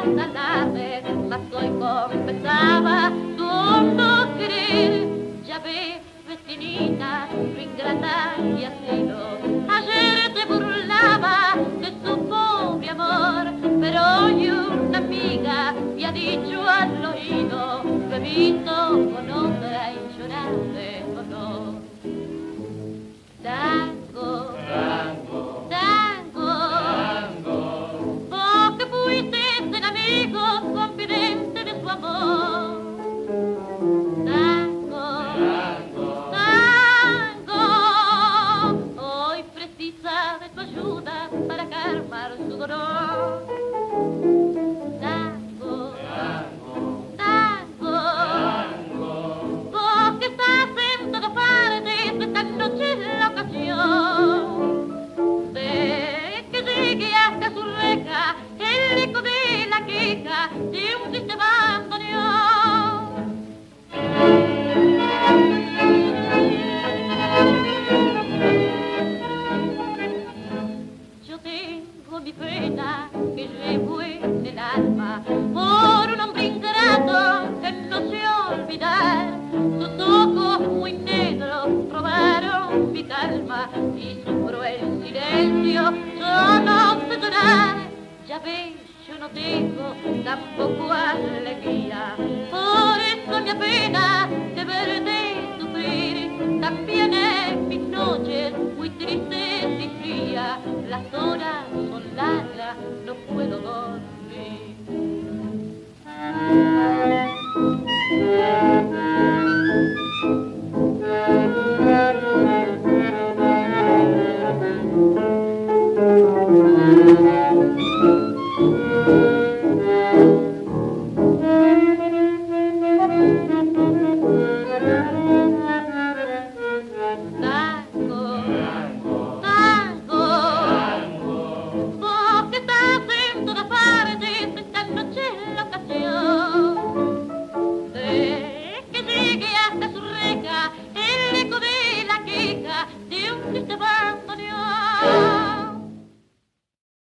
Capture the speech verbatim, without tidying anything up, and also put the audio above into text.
alarde, mas hoy confesaba tu hondo querer. Ya ves, vecinita, lo ingrata que has sido. Ayer te burlaba de su pobre amor, pero hoy una amiga te ha dicho al oído, lo he visto con otra y llorar de dolor. Tango, Tango, tango, tango, vos que fuiste el amigo confidente de su amor. Tango, tango, tango, hoy precisa de tu ayuda para calmar su dolor. Tango, tango, tango, tango, vos que estás en todas partes, esta noche es la ocasión de que llegue hasta su reja el eco de la queja de un triste bandoneón. Yo tengo mi pena que llevo en el alma por un hombre ingrato que no sé olvidar. Sus ojos muy negros robaron mi calma y su cruel silencio yo no sé llorar. Ya ves, yo no tengo tampoco alegría, por eso me apena de verte sufrir. También en mis noches muy tristes y frías, las horas son largas, no puedo dormir.